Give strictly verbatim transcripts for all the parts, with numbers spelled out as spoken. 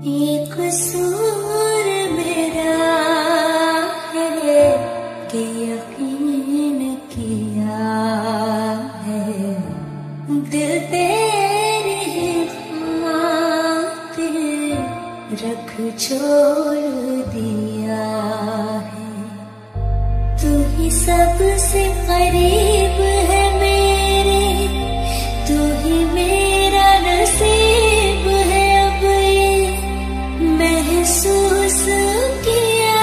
ये कसूर मेरा है कि यकीन किया है दिल तेरी खातिर रख छोड़ दिया है। तू ही सबसे करीब है मेरे, तू ही मेरा नसीब है। अब ये महसूस किया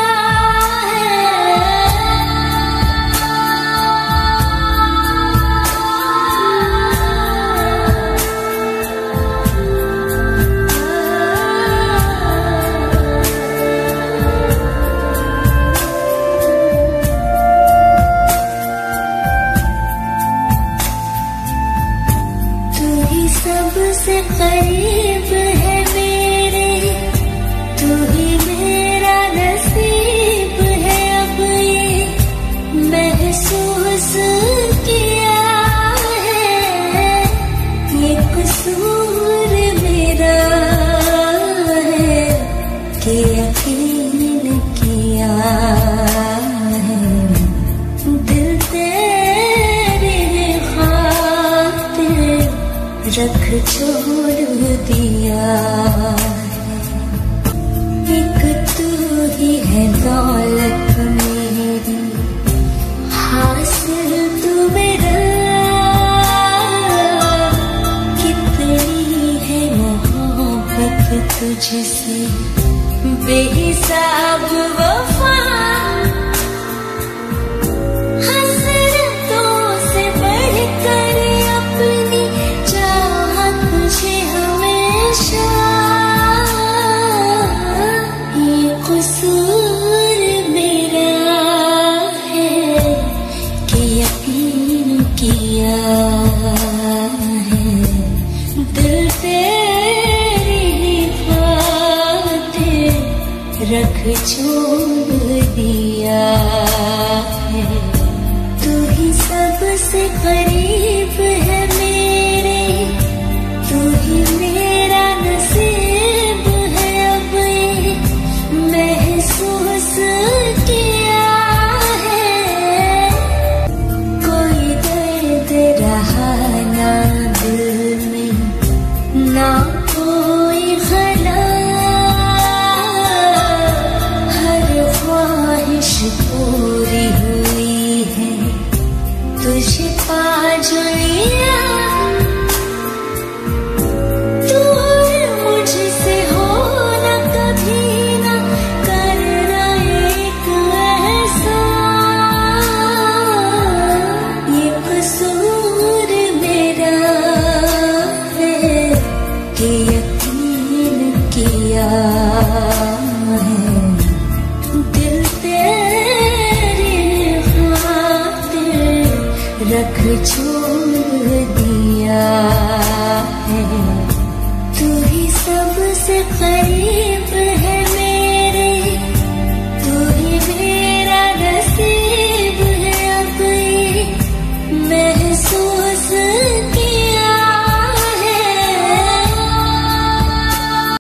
सबसे करीब है मेरे, तू ही मेरा नसीब है। अब ये महसूस किया है ये कसूर मेरा है कि यकीन किया है दिल तेरे खातिर रख छोड़ दिया है। एक तू ही है दौलत मेरी, हासिल तू मेरा। कितनी है मोहब्बत तुझसे बेहिसाब वफा, हसरतों से बढ़कर अपनी तुझे हमेशा। ये कसूर मेरा है कि यकीन किया है दिल तेरी खातिर रख छोड़ दिया है। तू ही सबसे करीब है मेरे, तू ही मेरा नसीब है। अब ये महसूस किया है कोई दर्द रहा ना दिल में, ना कोई खला। हर ख्वाहिश पूरी हुई है तुझे पा जो लिया। यकीन किया है दिल तेरी खातिर रख छोड़ दिया है। तू ही सबसे करीब है